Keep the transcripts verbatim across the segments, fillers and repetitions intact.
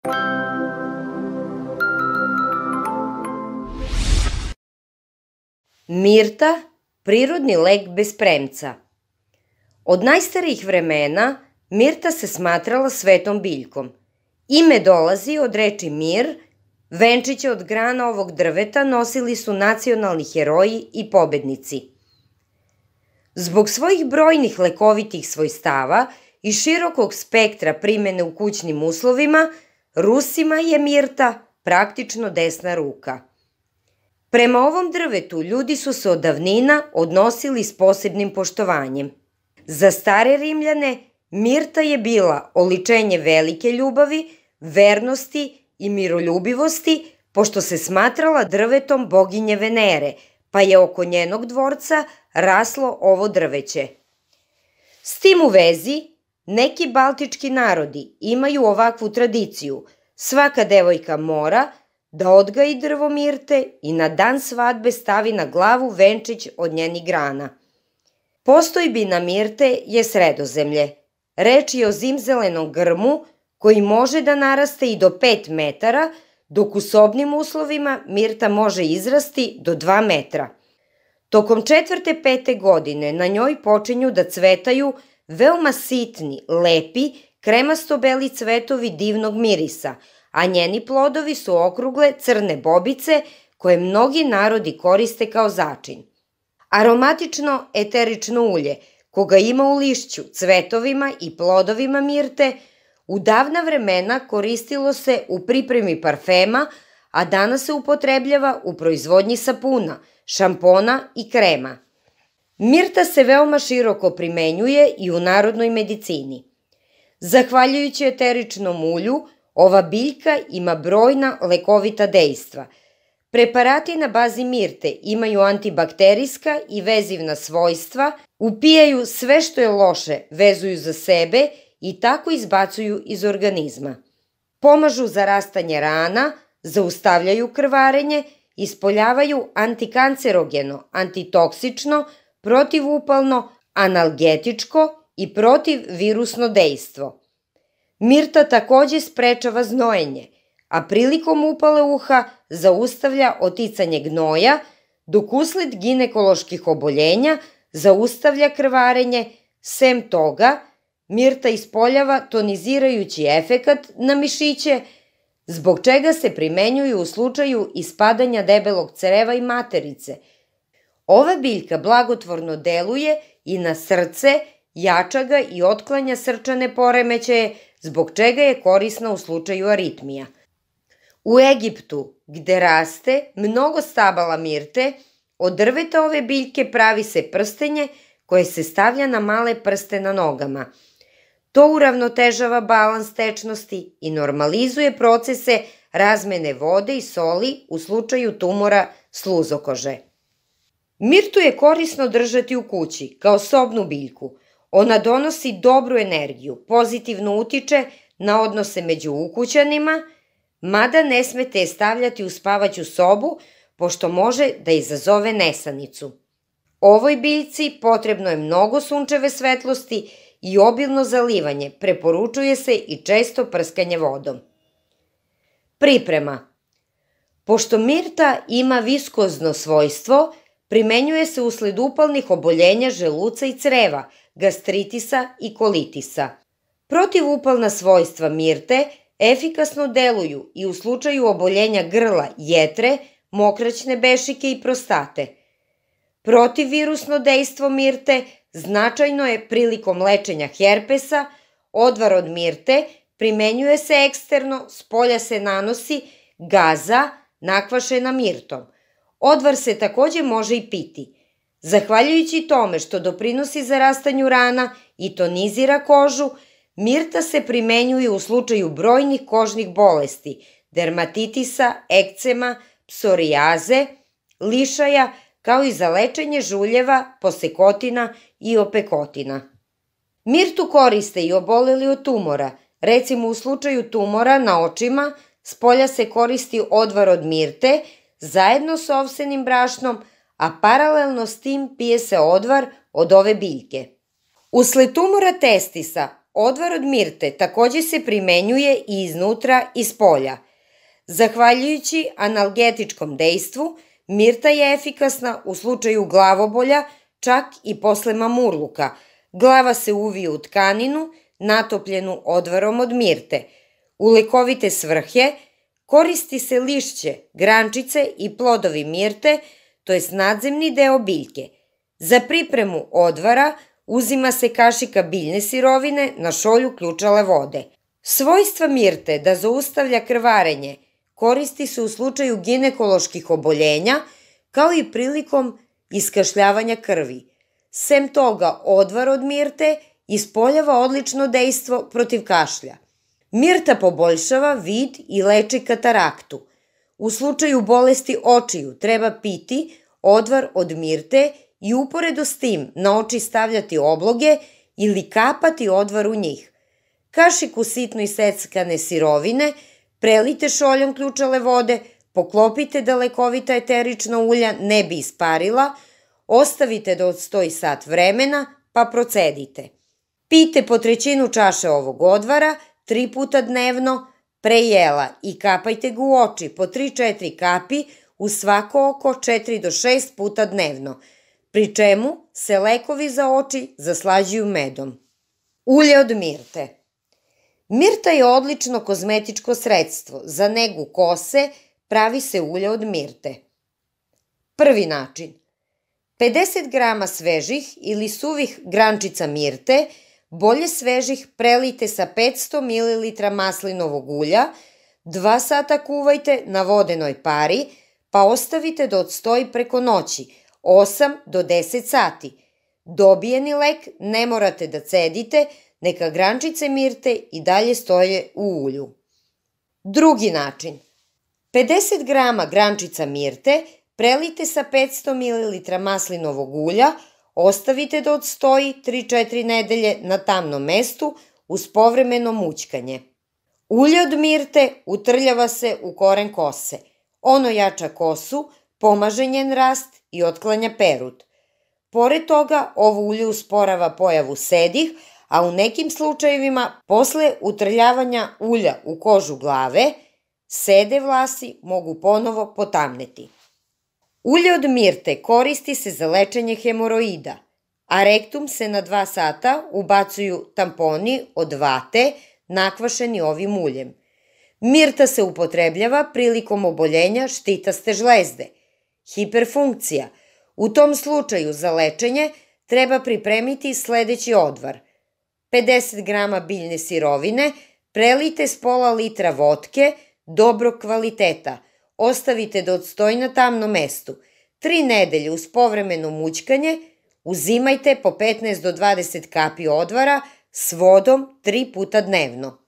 Mirta, prirodni lek bez premca. Od najstarijih vremena mirta se smatrala svetom biljkom. Ime dolazi od reči mir, venčiće od grana ovog drveta nosili su nacionalni heroji i pobednici. Zbog svojih brojnih lekovitih svojstava i širokog spektra primene u kućnim uslovima, Rusima je mirta praktično desna ruka. Prema ovom drvetu ljudi su se od davnina odnosili s posebnim poštovanjem. Za stare Rimljane mirta je bila oličenje velike ljubavi, vernosti i miroljubivosti, pošto se smatrala drvetom boginje Venere, pa je oko njenog dvorca raslo ovo drveće. S tim u vezi, neki baltički narodi imaju ovakvu tradiciju. Svaka devojka mora da odgaji drvo mirte i na dan svadbe stavi na glavu venčić od njenih grana. Postojbina mirte je Sredozemlje. Reč je o zimzelenom grmu koji može da naraste i do pet metara, dok u sobnim uslovima mirta može izrasti do dva metra. Tokom četvrte pete godine na njoj počinju da cvetaju veoma sitni, lepi, kremasto-beli cvetovi divnog mirisa, a njeni plodovi su okrugle crne bobice koje mnogi narodi koriste kao začin. Aromatično eterično ulje, koga ima u lišću, cvetovima i plodovima mirte, u davna vremena koristilo se u pripremi parfema, a danas se upotrebljava u proizvodnji sapuna, šampona i krema. Mirta se veoma široko primenjuje i u narodnoj medicini. Zahvaljujući eteričnom ulju, ova biljka ima brojna lekovita dejstva. Preparati na bazi mirte imaju antibakterijska i vezivna svojstva, upijaju sve što je loše, vezuju za sebe i tako izbacuju iz organizma. Pomažu za rastanje rana, zaustavljaju krvarenje, ispoljavaju antikancerogeno, antitoksično, protivupalno, analgetičko i protivvirusno dejstvo. Mirta takođe sprečava znojenje, a prilikom upale uha zaustavlja oticanje gnoja, dok usled ginekoloških oboljenja zaustavlja krvarenje. Sem toga, mirta ispoljava tonizirajući efekat na mišiće, zbog čega se primenjuju u slučaju ispadanja debelog creva i materice. Ova biljka blagotvorno deluje i na srce, jača ga i otklanja srčane poremećaje, zbog čega je korisna u slučaju aritmija. U Egiptu, gde raste mnogo stabala mirte, od drveta ove biljke pravi se prstenje koje se stavlja na male prste na nogama. To uravnotežava balans tečnosti i normalizuje procese razmene vode i soli u slučaju tumora sluzokože. Mirtu je korisno držati u kući kao sobnu biljku. Ona donosi dobru energiju, pozitivno utiče na odnose među ukućanima, mada ne smete je stavljati u spavaću sobu, pošto može da izazove nesanicu. Ovoj biljci potrebno je mnogo sunčeve svetlosti i obilno zalivanje, preporučuje se i često prskanje vodom. Priprema. Pošto mirta ima viskozno svojstvo, primenjuje se usled upalnih oboljenja želuca i creva, gastritisa i kolitisa. Protivupalna svojstva mirte efikasno deluju i u slučaju oboljenja grla, jetre, mokraćne bešike i prostate. Protivvirusno dejstvo mirte značajno je prilikom lečenja herpesa, odvar od mirte primenjuje se eksterno, spolja se nanosi gaza nakvašena mirtom. Odvar se takođe može i piti. Zahvaljujući tome što doprinosi zarastanju rana i tonizira kožu, mirta se primenjuje u slučaju brojnih kožnih bolesti, dermatitisa, ekcema, psorijaze, lišaja, kao i za lečenje žuljeva, posekotina i opekotina. Mirtu koriste i oboleli od tumora. Recimo u slučaju tumora na očima, spolja se koristi odvar od mirte, zajedno sa ovsenim brašnom, a paralelno s tim pije se odvar od ove biljke. Usled tumora testisa, Odvar od mirte takođe se primenjuje i iznutra i spolja. Zahvaljujući analgetičkom dejstvu, mirta je efikasna u slučaju glavobolja, čak i posle mamurluka. Glava se uvije u tkaninu, natopljenu odvarom od mirte. U lekovite svrhe koristi se lišće, grančice i plodovi mirte, to jest nadzemni deo biljke. Za pripremu odvara uzima se kašika biljne sirovine na šolju ključale vode. Svojstva mirte da zaustavlja krvarenje koristi se u slučaju ginekoloških oboljenja, kao i prilikom iskašljavanja krvi. Sem toga, odvar od mirte ispoljava odlično dejstvo protiv kašlja. Mirta poboljšava vid i leči kataraktu. U slučaju bolesti očiju treba piti odvar od mirte i uporedo s tim na oči stavljati obloge ili kapati odvar u njih. Kašiku sitno iseckane sirovine prelite šoljom ključale vode, poklopite da lekovita eterična ulja ne bi isparila, ostavite da odstoji sat vremena, pa procedite. Pijte po trećinu čaše ovog odvara, tri puta dnevno, pre jela i kapajte ga u oči po tri do četiri kapi u svako oko četiri do šest puta dnevno, pri čemu se lekovi za oči zaslađuju medom. Ulje od mirte. Mirta je odlično kozmetičko sredstvo. Za negu kose pravi se ulje od mirte. Prvi način. pedeset grama svežih ili suvih grančica mirte, bolje svežih prelijte sa petsto mililitara maslinovog ulja, dva sata kuvajte na vodenoj pari, pa ostavite da odstoji preko noći, osam do deset sati. Dobijeni lek ne morate da cedite, neka grančice mirte i dalje stoje u ulju. Drugi način. pedeset grama grančica mirte prelijte sa petsto mililitara maslinovog ulja, ostavite da odstoji tri do četiri nedelje na tamnom mestu uz povremeno mućkanje. Ulje od mirte utrljava se u koren kose. Ono jača kosu, pomaže njen rast i otklanja perut. Pored toga, ovo ulje usporava pojavu sedih, a u nekim slučajevima, posle utrljavanja ulja u kožu glave, sede vlasi mogu ponovo potamneti. Ulje od mirte koristi se za lečenje hemoroida, a rektum se na dva sata ubacuju tamponi od vate nakvašeni ovim uljem. Mirta se upotrebljava prilikom oboljenja štitaste žlezde. Hiperfunkcija. U tom slučaju za lečenje treba pripremiti sledeći odvar. pedeset grama biljne sirovine prelijte s pola litra votke dobrog kvaliteta. Ostavite da odstoji na tamnom mestu. Tri nedelje uz povremeno mućkanje uzimajte po petnaest do dvadeset kapi odvara s vodom tri puta dnevno.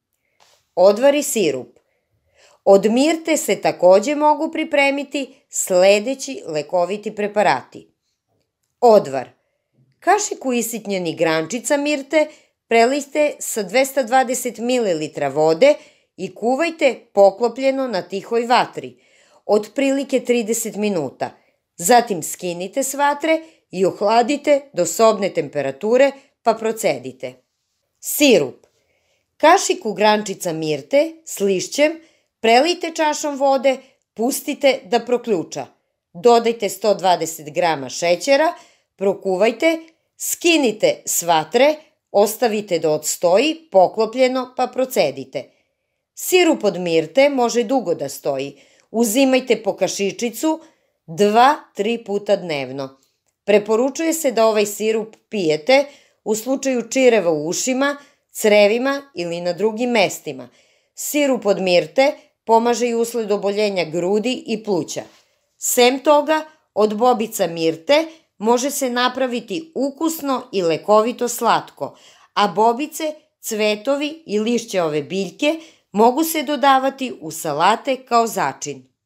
Odvar i sirup. Od mirte se takođe mogu pripremiti sledeći lekoviti preparati. Odvar. Kašiku isitnjenih grančica mirte prelijte sa dvesta dvadeset mililitara vode i kuvajte poklopljeno na tihoj vatri, otprilike trideset minuta. Zatim skinite s vatre i ohladite do sobne temperature pa procedite. Sirup. Kašiku grančica mirte s lišćem prelijte čašom vode, pustite da proključa. Dodajte sto dvadeset grama šećera, prokuvajte, skinite s vatre, ostavite da odstoji poklopljeno pa procedite. Sirup od mirte može dugo da stoji. Uzimajte po kašičicu dva do tri puta dnevno. Preporučuje se da ovaj sirup pijete u slučaju čireva u ušima, crevima ili na drugim mestima. Sirup od mirte pomaže i usled oboljenja grudi i pluća. Sem toga, od bobica mirte može se napraviti ukusno i lekovito slatko, a bobice, cvetovi i lišće ove biljke mogu se dodavati u salate kao začin.